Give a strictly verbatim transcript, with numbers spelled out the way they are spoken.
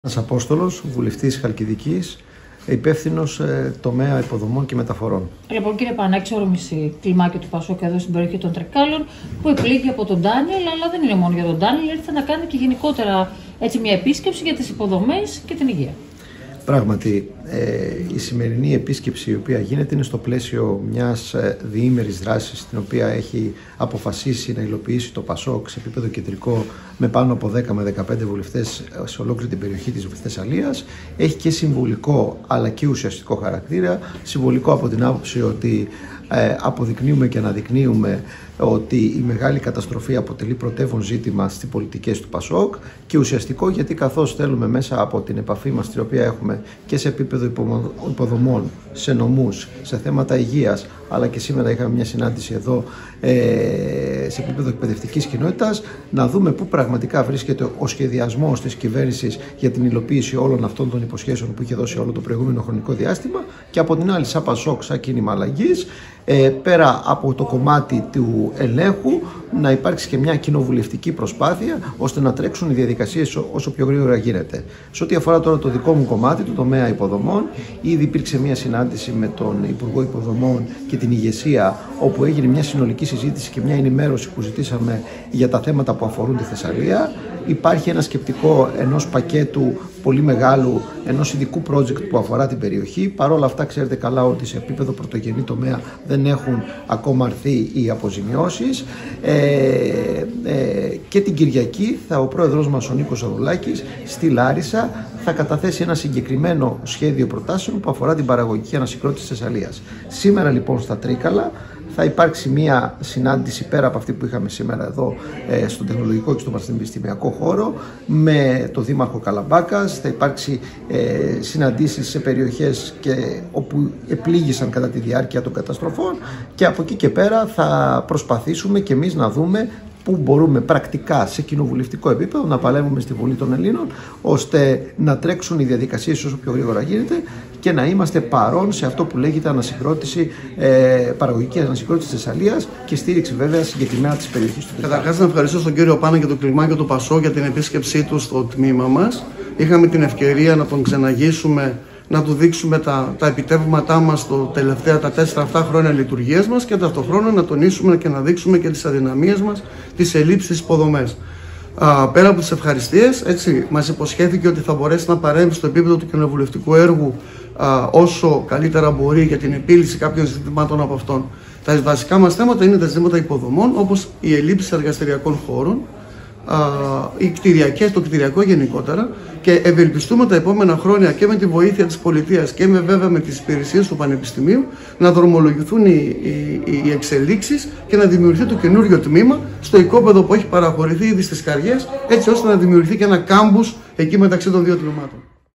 Ένας Απόστολος, βουλευτής Χαλκιδικής, υπεύθυνος ε, τομέα υποδομών και μεταφορών. Λοιπόν, κύριε Πανά, εξόρμηση κλιμάκιο του Πασόκ εδώ στην περιοχή των Τρεκάλων, που επλήγει από τον Ντάνιελ, αλλά δεν είναι μόνο για τον Ντάνιελ, ήρθε να κάνει και γενικότερα έτσι, μια επίσκεψη για τις υποδομές και την υγεία. Πράγματι, ε, η σημερινή επίσκεψη η οποία γίνεται είναι στο πλαίσιο μιας ε, διήμερης δράσης την οποία έχει αποφασίσει να υλοποιήσει το Πασόκ σε επίπεδο κεντρικό με πάνω από δέκα με δεκαπέντε βουλευτές σε ολόκληρη την περιοχή της Θεσσαλίας. Έχει και συμβολικό αλλά και ουσιαστικό χαρακτήρα. Συμβολικό από την άποψη ότι ε, αποδεικνύουμε και αναδεικνύουμε ότι η μεγάλη καταστροφή αποτελεί πρωτεύον ζήτημα στις πολιτικές του Πασόκ, και ουσιαστικό γιατί καθώς θέλουμε μέσα από την επαφή μας την οποία έχουμε και σε επίπεδο υποδομών, σε νομούς, σε θέματα υγείας, αλλά και σήμερα είχαμε μια συνάντηση εδώ ε, σε επίπεδο εκπαιδευτικής κοινότητας, να δούμε πού πραγματικά βρίσκεται ο σχεδιασμός της κυβέρνησης για την υλοποίηση όλων αυτών των υποσχέσεων που είχε δώσει όλο το προηγούμενο χρονικό διάστημα, και από την άλλη σαν Πασόκ, σαν κίνημα αλλαγής, ε, πέρα από το κομμάτι του ελέγχου, να υπάρξει και μια κοινοβουλευτική προσπάθεια ώστε να τρέξουν οι διαδικασίες όσο πιο γρήγορα γίνεται. Σε ό,τι αφορά τώρα το δικό μου κομμάτι, το τομέα υποδομών, ήδη υπήρξε μια συνάντηση με τον Υπουργό Υποδομών και την ηγεσία, όπου έγινε μια συνολική συζήτηση και μια ενημέρωση που ζητήσαμε για τα θέματα που αφορούν τη Θεσσαλία. Υπάρχει ένα σκεπτικό ενός πακέτου πολύ μεγάλου, ενός ειδικού project που αφορά την περιοχή. Παρ' όλα αυτά, ξέρετε καλά ότι σε επίπεδο πρωτογενή τομέα δεν έχουν ακόμα αρθεί οι αποζημιώσεις. Ε, ε, και την Κυριακή θα ο πρόεδρος μας, ο Νίκος Αδουλάκης, στη Λάρισα θα καταθέσει ένα συγκεκριμένο σχέδιο προτάσεων που αφορά την παραγωγική ανασυγκρότηση της Θεσσαλίας. Σήμερα λοιπόν στα Τρίκαλα θα υπάρξει μια συνάντηση πέρα από αυτή που είχαμε σήμερα εδώ ε, στον τεχνολογικό και στον πανεπιστημιακό χώρο με τον Δήμαρχο Καλαμπάκας. Θα υπάρξει ε, συναντήσεις σε περιοχές και, όπου επλήγησαν κατά τη διάρκεια των καταστροφών, και από εκεί και πέρα θα προσπαθήσουμε και εμείς να δούμε πού μπορούμε πρακτικά σε κοινοβουλευτικό επίπεδο να παλεύουμε στη Βουλή των Ελλήνων, ώστε να τρέξουν οι διαδικασίες όσο πιο γρήγορα γίνεται και να είμαστε παρόν σε αυτό που λέγεται ανασυγκρότηση, ε, παραγωγική ανασυγκρότηση της Θεσσαλίας και στήριξη βέβαια συγκεκριμένα της περιοχής του. Καταρχάς, να ευχαριστήσω τον κύριο Πάνα και το κλιμάκιο του Πασό για την επίσκεψή του στο τμήμα μας. Είχαμε την ευκαιρία να τον ξεναγήσουμε, να του δείξουμε τα, τα επιτεύγματά μας τα τελευταία τα τέσσερα αυτά χρόνια λειτουργίας μας, και ταυτόχρονα να τονίσουμε και να δείξουμε και τις αδυναμίες μας, τις ελλείψεις στις υποδομές. Α, πέρα από τις ευχαριστίες, έτσι, μας υποσχέθηκε ότι θα μπορέσει να παρέμβει στο επίπεδο του κοινοβουλευτικού έργου α, όσο καλύτερα μπορεί για την επίλυση κάποιων ζητημάτων από αυτών. Τα βασικά μας θέματα είναι τα ζητήματα υποδομών, όπως η ελλείψη εργαστηριακών χώρων, οι κτηριακές, το κτηριακό γενικότερα, και ευελπιστούμε τα επόμενα χρόνια και με τη βοήθεια της πολιτείας και με βέβαια με τις υπηρεσίες του Πανεπιστημίου να δρομολογηθούν οι, οι, οι εξελίξεις και να δημιουργηθεί το καινούριο τμήμα στο οικόπεδο που έχει παραχωρηθεί ήδη στις Καριές, έτσι ώστε να δημιουργηθεί και ένα κάμπους εκεί μεταξύ των δύο τμήματων.